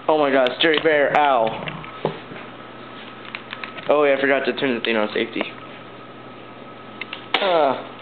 Oh my gosh, Jerry Bear, ow. Oh yeah, I forgot to turn the thing on safety.